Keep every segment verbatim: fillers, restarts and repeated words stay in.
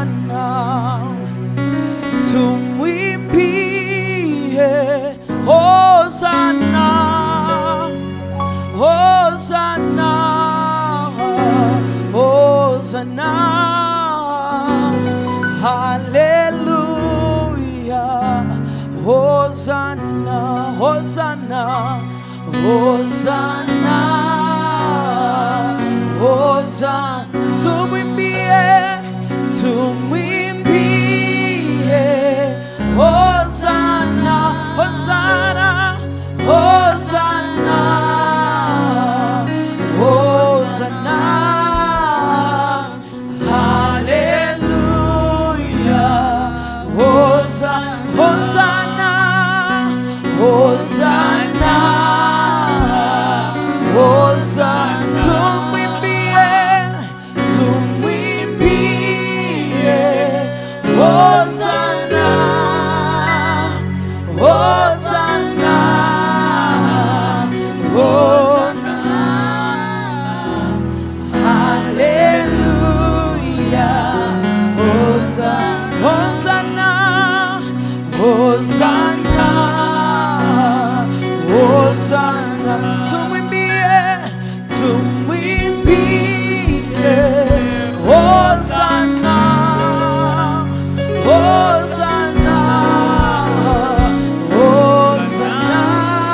Hosanna, tumwimbie Hosanna, Hosanna, Hosanna, hallelujah, Hosanna, Hosanna, Hosanna, Hosanna, tumwimbie, tumwimbie Hosanna, Hosanna, Hosanna, Hosanna, hallelujah, Hosanna, Hosanna, Hosanna, tumwimbie, tumwimbie Hosanna, Hosanna, Hosanna, hallelujah, Hosanna, Hosanna, Hosanna, tumwimbie, tumwimbie Hosanna, Hosanna, Hosanna,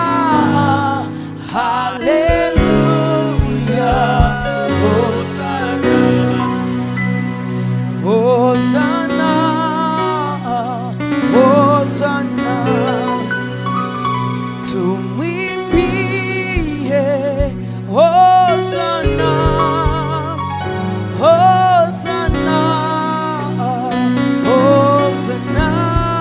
hallelujah, Hosanna, Hosanna, tumwimbie Hosanna, Hosanna, Hosanna,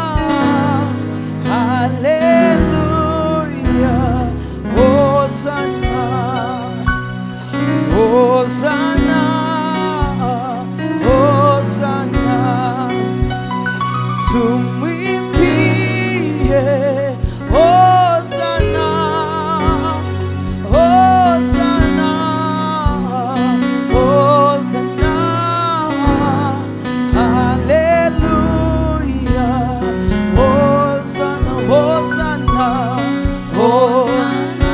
hallelujah, Hosanna, Hosanna, Hosanna, tumwimbie Hosanna, Hosanna, Hosanna, hallelujah, Hosanna, Hosanna, Hosanna,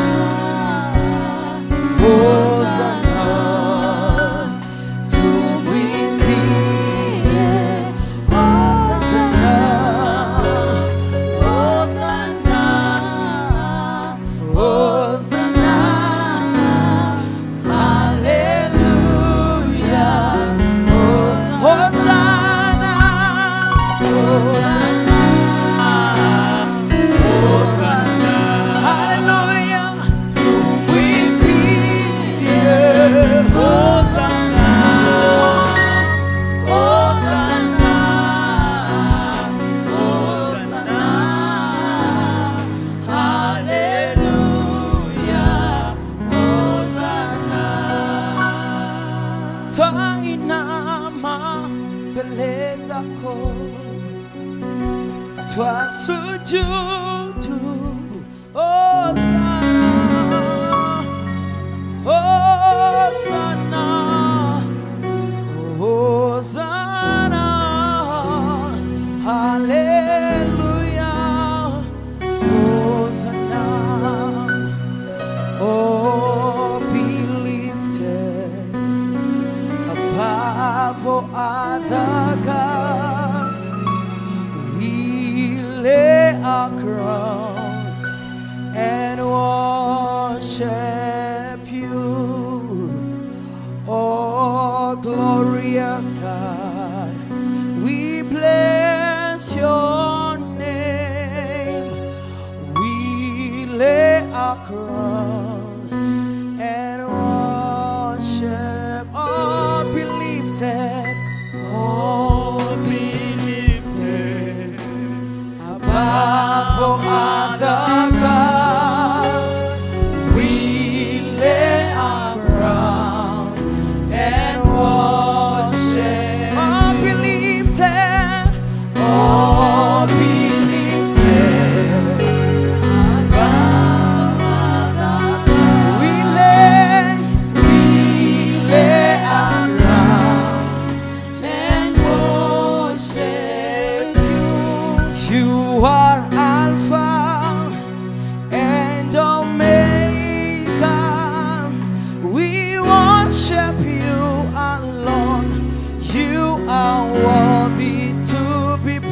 Hosanna, tumwimbie Hosanna, Hosanna, Hosanna, hallelujah, Hosanna, Hosanna, Hosanna, hallelujah, tumwimbie Hosanna, Hosanna, Hosanna, hallelujah, Hosanna. Twainama mbele zako, twasujudu Hosanna, Hosanna, Hosanna, hallelujah, Hosanna, oh, be lifted above all other gods. We lay our crown and worship you, oh glorious God. We bless your name. We lay our crown and worship, oh be lifted, oh be lifted above all other gods. We lay our crown and worship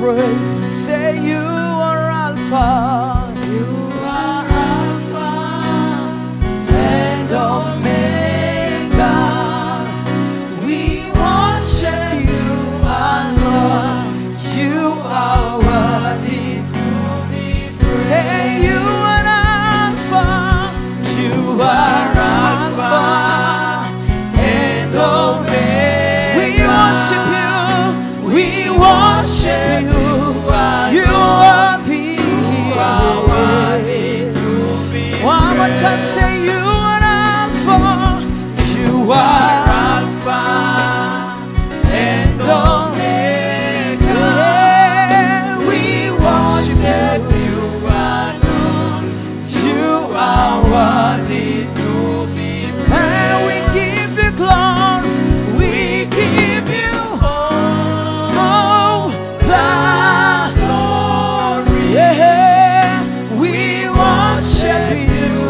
praise. Say you are Alpha. You are Alpha and Omega. We worship you, our Lord. You are worthy to be praised. Say you are Alpha. You are Alpha and Omega. We worship you. We worship you. You are the one more time, say you are Alpha. You are Alpha and Omega. Yeah, we worship you, our Lord. You are worthy to be praised. And we give you glory. We give you all the glory. Yeah, we worship you.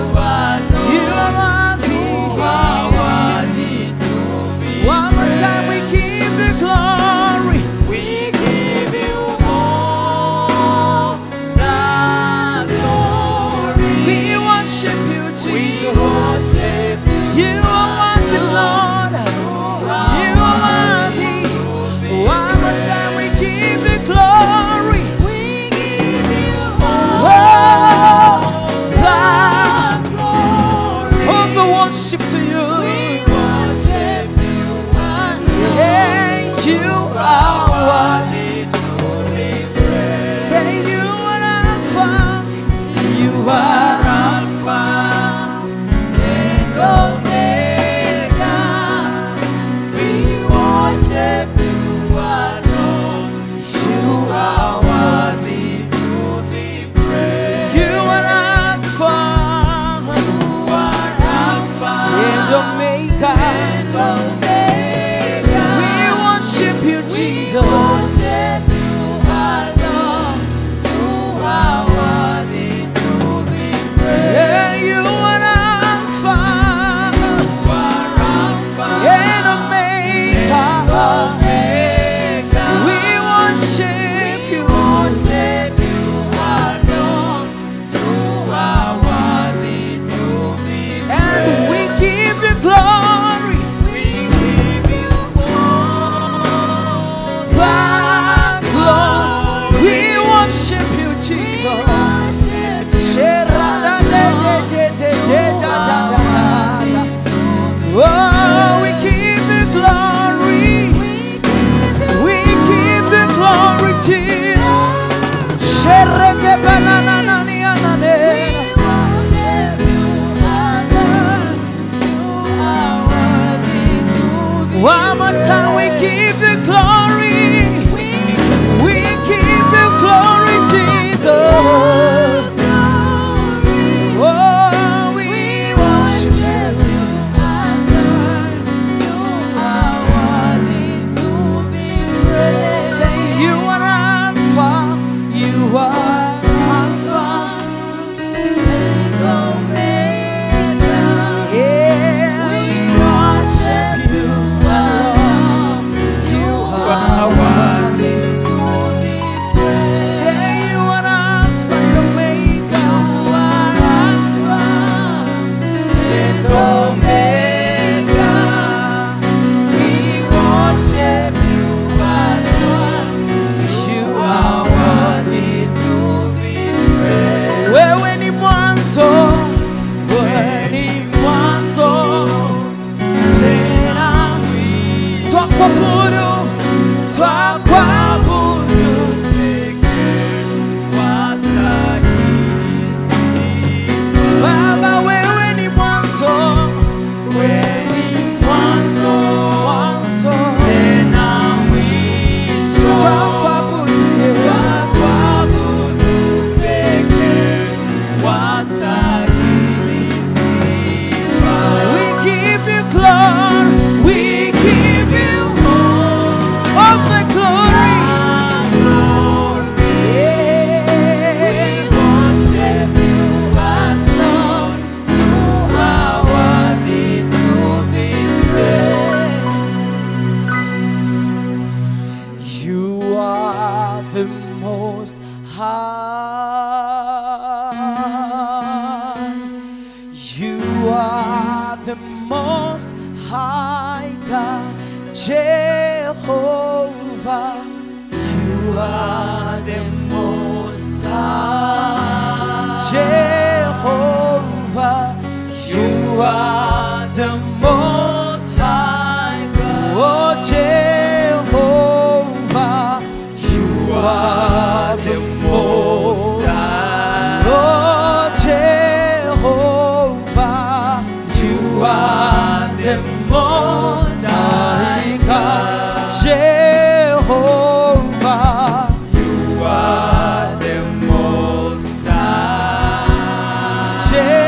One more time, we give you glory. We give you all the glory. We worship you, Jesus. We worship you. You are worthy, Lord. You are worthy. One more time, we give you glory. We give you all the glory. All the worship to you. You are worthy to be praised. Say you are Alpha. You are Alpha and Omega. We worship you, our Lord. You are worthy to be praised. You are Alpha. You are Alpha and Omega. And Omega. Jesus. We worship you, our Lord. You are worthy to be praised. Yeah, you are Alpha. You are Alpha and Omega. Omega. We worship you. We worship you, our Lord. You are worthy to be praised. And we give you glory. Oh, we give you glory. We give you glory, Jesus. One more time, we give you glory. We give you glory, Jesus. the Most High. You are the Most High God, Jehovah. You are the Most High, Jehovah. You are the Most High God, oh Jehovah. You are the Most High, oh Jehovah. You are the Most High God, Jehovah. You are the Most High,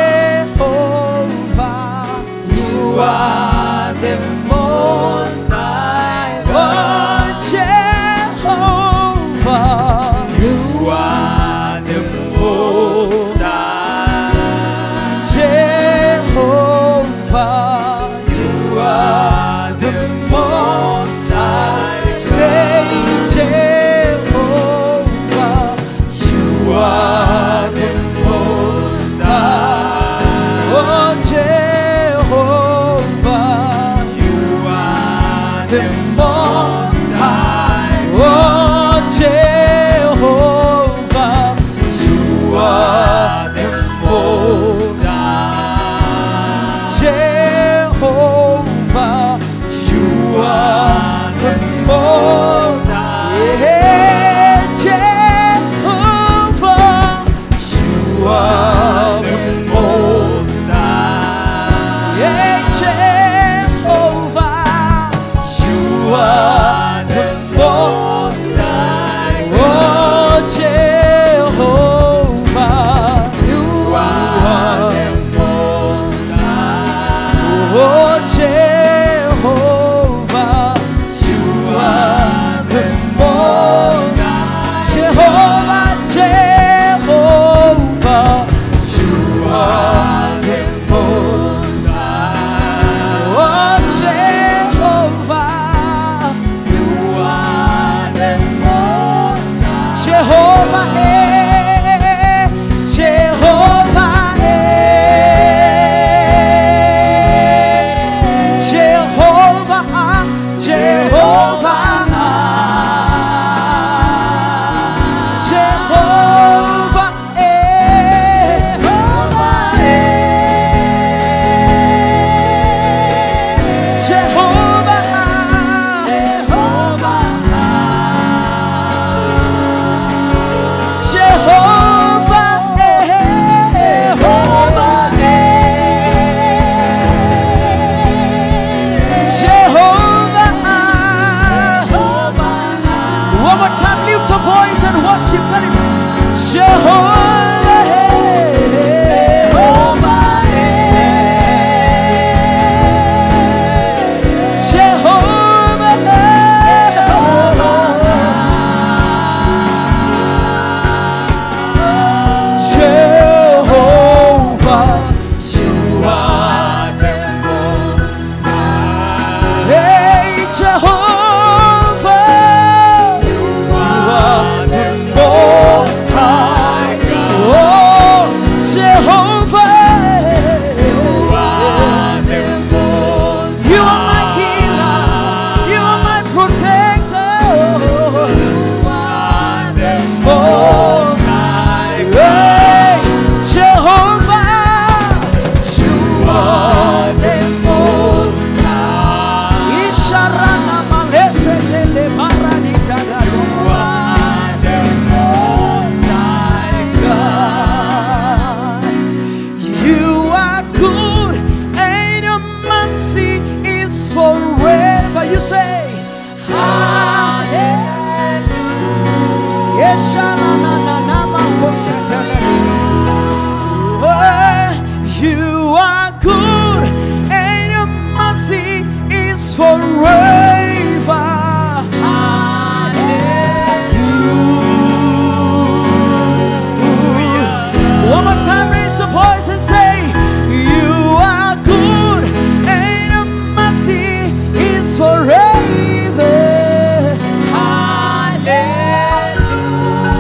Jehovah. You are the Most High God, Jehovah. You are the Most High, Jehovah. You are the Most High. Say Jehovah. You are the Most High, oh Jehovah. You are the Most High, oh Jehovah. You are the Most High, Jehovah. You are the Most High, yeah, Jehovah. You are the Most High, yeah, Jehovah. You are the Most High, oh Jehovah. You are the Most High, oh Jehovah. You are the Most High, Jehovah, Jehovah. You are the Most High, oh Jehovah. You are the Most High, Jehovah, eh, Jehovah, eh, Jehovah, ah, Jehovah, ah, Jehovah, eh, Jehovah, eh, Jehovah, ah, Jehovah, ah, Jehovah, eh, Jehovah, eh, Jehovah, ah, one more time, lift your voice and worship. Tell him, Jehovah, eh, Jehovah, eh, Jehovah, eh, Jehovah. You are the Most High, hey Jehovah. You are the Most High God, oh Jehovah. You are the Most High. You are my healer, you are my protector. You are the Most High, hey Jehovah. You are the Most High. Isharana malese tele paranita da. You are the Most High God. You are good and your mercy is forever. You say, Hallelujah. Yes, shalana makosa telele. Oh, you are good and your mercy is forever. Hallelujah. One more time, raise your voice and say, you are good and your mercy is forever. Hallelujah.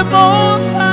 Most High.